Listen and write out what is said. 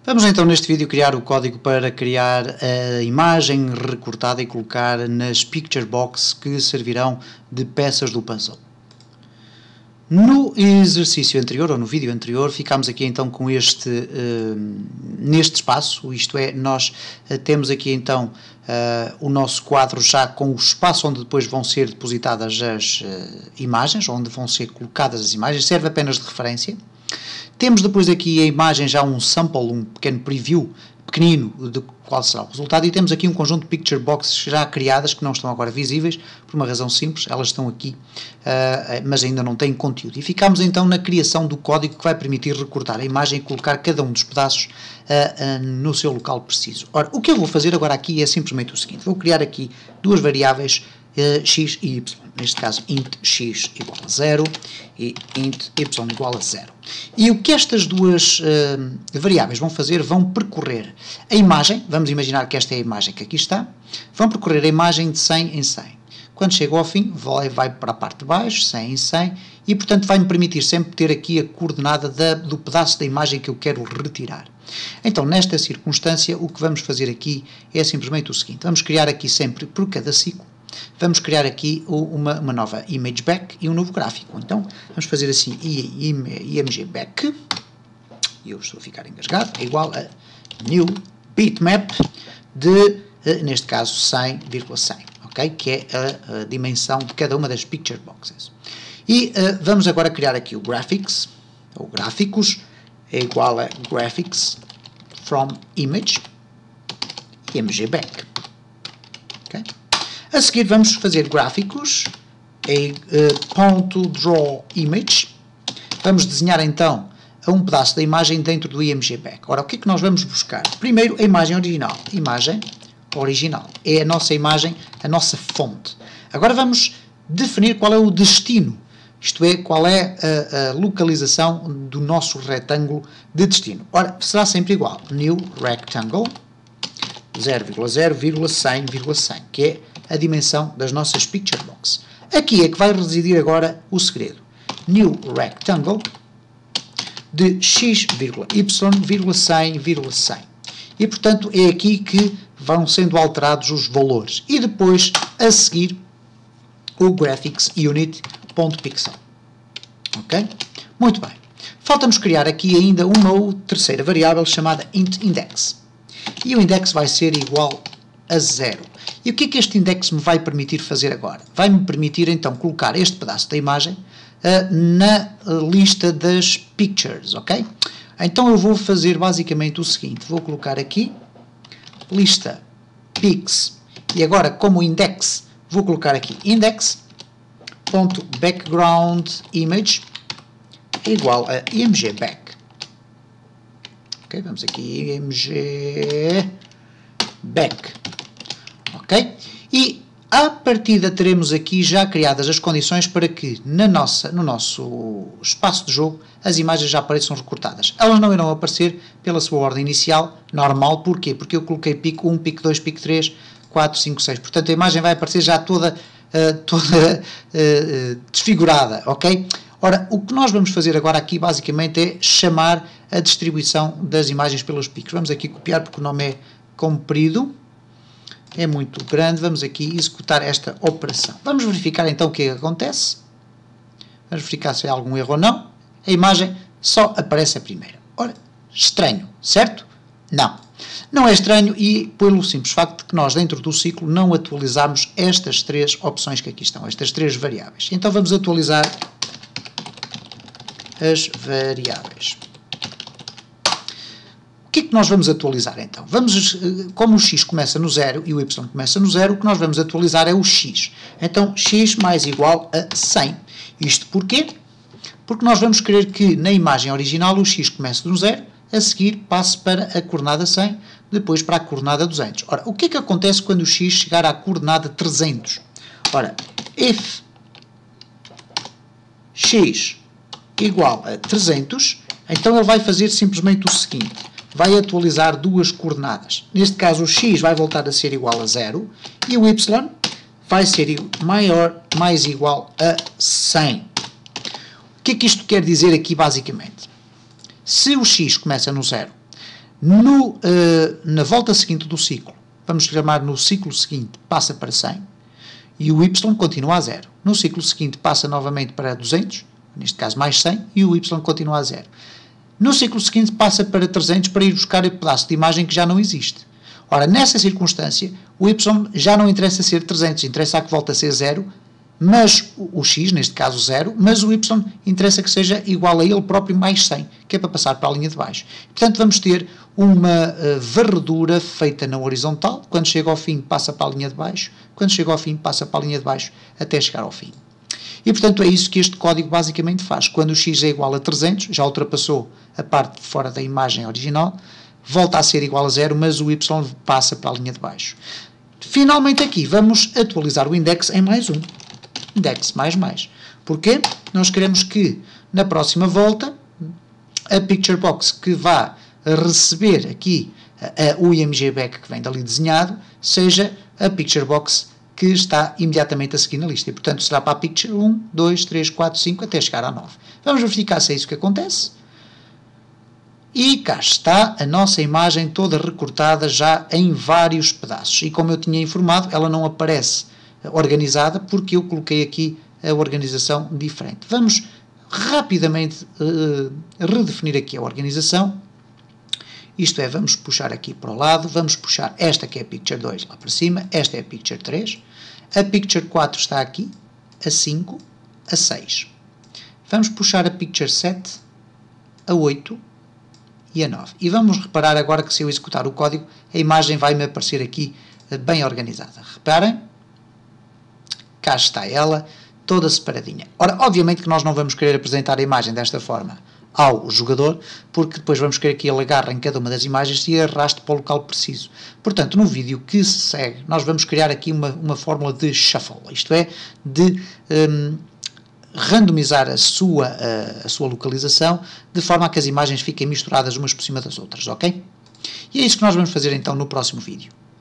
Vamos então neste vídeo criar o código para criar a imagem recortada e colocar nas picture box que servirão de peças do puzzle. No exercício anterior, ou no vídeo anterior, ficámos aqui então com neste espaço, isto é, nós temos aqui então o nosso quadro já com o espaço onde depois vão ser depositadas as imagens, onde vão ser colocadas as imagens, serve apenas de referência. Temos depois aqui a imagem, já um sample, um pequeno preview, pequenino, de qual será o resultado, e temos aqui um conjunto de picture boxes já criadas, que não estão agora visíveis, por uma razão simples, elas estão aqui, mas ainda não têm conteúdo. E ficamos então na criação do código que vai permitir recortar a imagem e colocar cada um dos pedaços no seu local preciso. Ora, o que eu vou fazer agora aqui é simplesmente o seguinte: vou criar aqui duas variáveis, x e y, neste caso int x igual a 0 e int y igual a 0. E o que estas duas variáveis vão fazer, vão percorrer a imagem, vamos imaginar que esta é a imagem que aqui está, vão percorrer a imagem de 100 em 100. Quando chega ao fim, vai para a parte de baixo, 100 em 100, e portanto vai-me permitir sempre ter aqui a coordenada do pedaço da imagem que eu quero retirar. Então, nesta circunstância, o que vamos fazer aqui é simplesmente o seguinte: vamos criar aqui sempre, por cada ciclo, vamos criar aqui uma nova image back e um novo gráfico. Então, vamos fazer assim, img back, e eu estou a ficar engasgado, é igual a new bitmap de, neste caso, 100,100, ok? Que é a dimensão de cada uma das picture boxes. E vamos agora criar aqui o graphics, ou gráficos, é igual a graphics from image, img back, ok? A seguir vamos fazer gráficos, .draw image, vamos desenhar então um pedaço da imagem dentro do img back. Ora, o que é que nós vamos buscar? Primeiro, a imagem original. Imagem original é a nossa imagem, a nossa fonte. Agora vamos definir qual é o destino, isto é, qual é a localização do nosso retângulo de destino. Ora, será sempre igual, new rectangle 0,0,100,100, que é a dimensão das nossas picture box. Aqui é que vai residir agora o segredo. New rectangle de x,y,100,100. E, portanto, é aqui que vão sendo alterados os valores. E depois, a seguir, o graphics unit.pixel. Ok? Muito bem. Falta-nos criar aqui ainda uma terceira variável chamada int_index. E o index vai ser igual a 0. E o que é que este index me vai permitir fazer agora? Vai-me permitir então colocar este pedaço da imagem na lista das pictures, ok? Então eu vou fazer basicamente o seguinte: vou colocar aqui lista pics, e agora como index vou colocar aqui index.background image é igual a img back. Ok, vamos aqui img back. Ok? E à partida teremos aqui já criadas as condições para que no nosso espaço de jogo as imagens já apareçam recortadas. Elas não irão aparecer pela sua ordem inicial, normal. Porquê? Porque eu coloquei pico 1, pico 2, pico 3, 4, 5, 6. Portanto, a imagem vai aparecer já toda desfigurada, ok? Ora, o que nós vamos fazer agora aqui basicamente é chamar a distribuição das imagens pelos picos. Vamos aqui copiar porque o nome é comprido, é muito grande. Vamos aqui executar esta operação. Vamos verificar então o que é que acontece. Vamos verificar se há algum erro ou não. A imagem só aparece a primeira. Ora, estranho, certo? Não. Não é estranho, e pelo simples facto de que nós dentro do ciclo não atualizamos estas três opções que aqui estão, estas três variáveis. Então vamos atualizar as variáveis. O que é que nós vamos atualizar então? Como o x começa no 0 e o y começa no 0, o que nós vamos atualizar é o x. Então, x mais igual a 100. Isto porquê? Porque nós vamos querer que na imagem original o x comece no 0, a seguir passe para a coordenada 100, depois para a coordenada 200. Ora, o que é que acontece quando o x chegar à coordenada 300? Ora, if x igual a 300, então ele vai fazer simplesmente o seguinte: vai atualizar duas coordenadas. Neste caso, o x vai voltar a ser igual a 0 e o y vai ser mais igual a 100. O que é que isto quer dizer aqui basicamente? Se o x começa no 0, Na volta seguinte do ciclo, vamos chamar no ciclo seguinte, passa para 100 e o y continua a 0. No ciclo seguinte passa novamente para 200, neste caso mais 100, e o y continua a 0. No ciclo seguinte passa para 300 para ir buscar o pedaço de imagem que já não existe. Ora, nessa circunstância, o y já não interessa ser 300, interessa que volte a ser 0, mas o x, neste caso 0, mas o y interessa que seja igual a ele próprio mais 100, que é para passar para a linha de baixo. Portanto, vamos ter uma varredura feita na horizontal, quando chega ao fim passa para a linha de baixo, quando chega ao fim passa para a linha de baixo, até chegar ao fim. E, portanto, é isso que este código basicamente faz. Quando o x é igual a 300, já ultrapassou a parte de fora da imagem original, volta a ser igual a 0, mas o y passa para a linha de baixo. Finalmente aqui, vamos atualizar o index em mais um. Index mais. Porquê? Nós queremos que, na próxima volta, a picture box que vá receber aqui o IMG back que vem dali desenhado, seja a picture box que está imediatamente a seguir na lista. E, portanto, será para a picture 1, 2, 3, 4, 5, até chegar à 9. Vamos verificar se é isso que acontece. E cá está a nossa imagem toda recortada já em vários pedaços. E como eu tinha informado, ela não aparece organizada porque eu coloquei aqui a organização diferente. Vamos rapidamente redefinir aqui a organização. Isto é, vamos puxar aqui para o lado, vamos puxar esta que é a Picture 2 lá para cima, esta é a Picture 3, a Picture 4 está aqui, a 5, a 6. Vamos puxar a Picture 7, a 8 e a 9. E vamos reparar agora que se eu executar o código, a imagem vai-me aparecer aqui bem organizada. Reparem, cá está ela, toda separadinha. Ora, obviamente que nós não vamos querer apresentar a imagem desta forma ao jogador, porque depois vamos querer que ele agarre em cada uma das imagens e arraste para o local preciso. Portanto, no vídeo que se segue, nós vamos criar aqui uma fórmula de shuffle, isto é, de randomizar a sua localização, de forma a que as imagens fiquem misturadas umas por cima das outras, ok? E é isso que nós vamos fazer então no próximo vídeo.